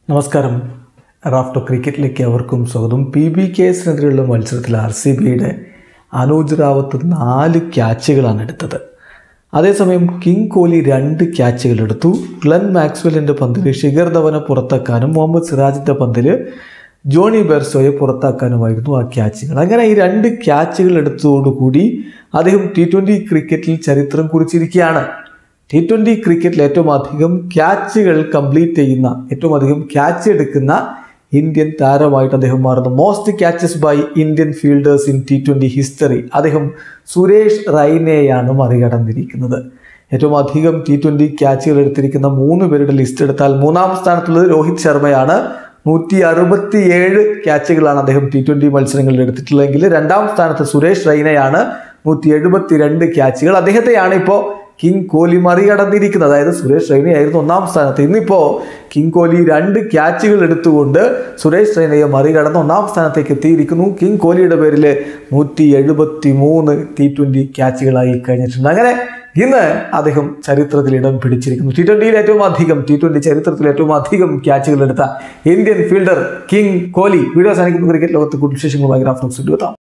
നമസ്കാരം. റാഫ്റ്റോ ക്രിക്കറ്റിലേക്ക് അവർക്കും സ്വാഗതം. PBKസിനെതിരെയുള്ള മത്സരത്തിൽ RCBയുടെ അനൂജ് റാവത്ത് 4 ക്യാച്ചുകളാണ് എടുത്തത്. അതേസമയം കിങ് കോഹ്ലി 2 ക്യാച്ചുകൾ എടുത്തു. ഗ്ലെൻ മാക്സ്വെല്ലിൻ്റെ പന്തിൽ ശിഖർ ധവനെ പുറത്താക്കാനും മുഹമ്മദ് സിറാജിൻ്റെ പന്തിൽ ജോണി ബെർസോയെ പുറത്താക്കാനുമായിരുന്നു ആ ക്യാച്ചുകൾ. അങ്ങനെ ഈ 2 ക്യാച്ചുകൾ എടുത്തതോടുകൂടി അദ്ദേഹം T20 ക്രിക്കറ്റിൽ ചരിത്രം കുറിച്ചിരിക്കുകയാണ്. T20 ക്രിക്കറ്റിൽ ഏറ്റവും അധികം ക്യാച്ചുകൾ കംപ്ലീറ്റ് ചെയ്യുന്ന, ഏറ്റവും അധികം ക്യാച്ച് എടുക്കുന്ന ഇന്ത്യൻ താരമായിട്ട് അദ്ദേഹം മാറുന്നു. Most catches by Indian fielders in T20 history. അദ്ദേഹം സുരേഷ് റൈനയെയാണ് മറികടന്നിരിക്കുന്നത്. ഏറ്റവും അധികം T20 ക്യാച്ചുകൾ എടുത്തിരിക്കുന്ന 3 പേരുടെ ലിസ്റ്റ് എടുത്താൽ 3-ാം സ്ഥാനത്തുള്ളത് രോഹിത് ശർമ്മയാണ്. 167 ക്യാച്ചുകളാണ് അദ്ദേഹം T20 മത്സരങ്ങളിൽ എടുത്തിട്ടുള്ളതെങ്കിൽ 2-ാം സ്ഥാനത്ത് സുരേഷ് റൈനയാണ്. 172 ക്യാച്ചുകൾ. അദ്ദേഹത്തെയാണ് ഇപ്പോൾ കിങ് കോഹ്ലി മറികടന്നിരിക്കുന്നത്. അതായത് സുരേഷ് റൈനയായിരുന്നു 1-ാം സ്ഥാനത്ത്. ഇന്നിപ്പോൾ കിങ് കോഹ്ലി 2 ക്യാച്ചുകൾ എടുത്തുകൊണ്ട് സുരേഷ് റൈനയെ മറികടന്ന് 1-ാം സ്ഥാനത്തേക്ക് എത്തിയിരിക്കുന്നു. കിങ് കോഹ്ലിയുടെ പേരിൽ 173 T20 ക്യാച്ചുകളായി കഴിഞ്ഞിട്ടുണ്ട്. അങ്ങനെ ഇന്ന് അദ്ദേഹം ചരിത്രത്തിൽ ഇടം പിടിച്ചിരിക്കുന്നു. T20 ചരിത്രത്തിൽ ഏറ്റവും അധികം ക്യാച്ചുകൾ എടുത്ത Indian fielder king Kohli. Video സാധിക്കുന്ന ക്രിക്കറ്റ് ലോകത്ത് കൂടുതൽ വിശേഷങ്ങളുമായി റാഫ്റ്റോ എത്താം.